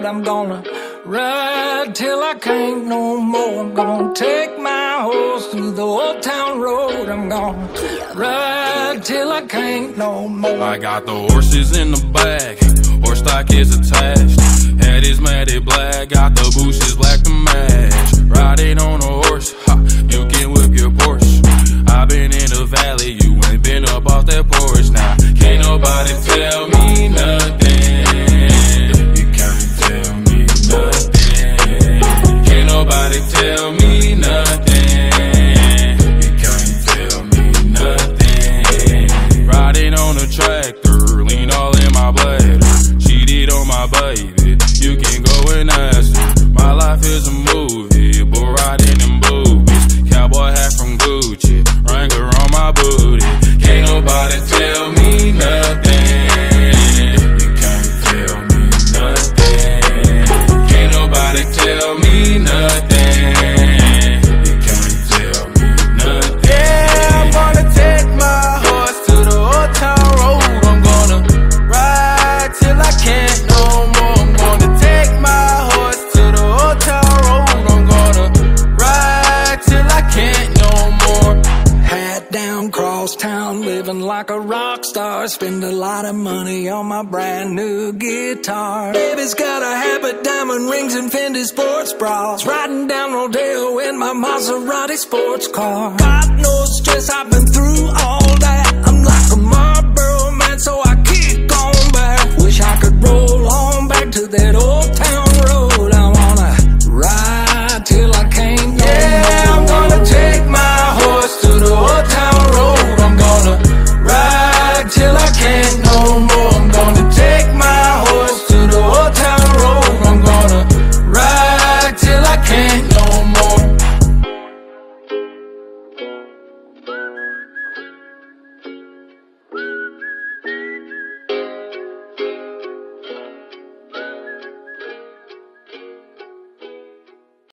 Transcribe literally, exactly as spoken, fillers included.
road. I'm gonna ride till I can't no more. I'm gonna take my horse through the old town road. I'm gonna ride till I can't no more. I got the horses in the back, horse stock is attached. Head is matted black, got the bushes black to match. Riding on a horse, ha, you can whip your Porsche. I've been in the valley, you ain't been up off that porch. Now, can't nobody tell me nothing. You can't tell me nothing. Can't nobody tell me nothing. You can't tell me nothing. Riding on a tractor, lean all in my bladder. Cheated on my baby, you can go and ask her. My life is a movie, but riding in boobies. Cowboy hat from Gucci, Wrangler on my booty. Can't nobody tell me nothing. You can't tell me nothing. Can't nobody tell me nothing. You can't tell me nothing. Yeah, I'm gonna take my horse to the old town road. I'm gonna ride till I can't no more. I'm gonna take my horse to the old town road. I'm gonna ride till I can't no more. Hat down, cross town, living like a rock star. Spend a lot of money on my brand new guitar. Baby's got a habit, diamond rings and Fendi sports bras. Riding down Rodeo in my Maserati sports car. God knows stress I've been through all